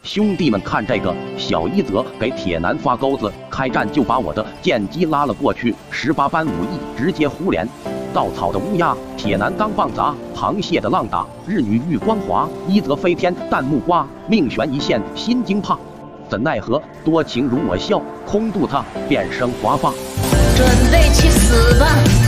兄弟们看这个，小一泽给铁男发钩子，开战就把我的剑姬拉了过去，18般武艺直接呼连。稻草的乌鸦，铁男钢棒砸，螃蟹的浪打，日女玉光华，一泽飞天弹木瓜，命悬一线心惊怕。怎奈何多情如我笑，空渡他变生华发。 准备去死吧！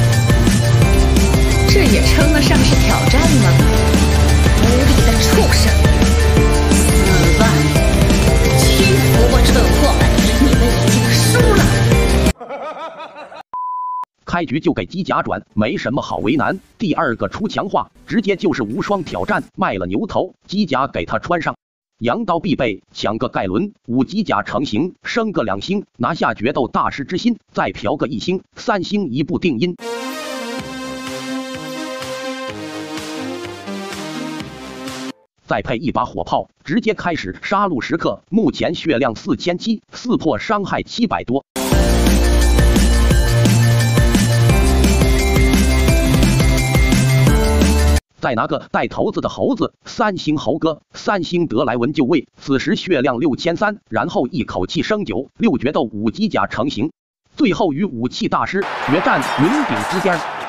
这也称得上是挑战吗？无理的畜生！死吧！欺负我蠢货们，你们已经输了。 开局就给机甲转，没什么好为难。第二个出强化，直接就是无双挑战，卖了牛头，机甲给他穿上。羊刀必备，抢个盖伦，5机甲成型，升个2星，拿下决斗大师之心，再嫖个1星、3星一步定音。再配一把火炮，直接开始杀戮时刻。目前血量4700，撕破伤害700多。再拿个带头子的猴子，3星猴哥，3星德莱文就位，此时血量6300，然后一口气升9，6决斗5机甲成型，最后与武器大师决战云顶之巅。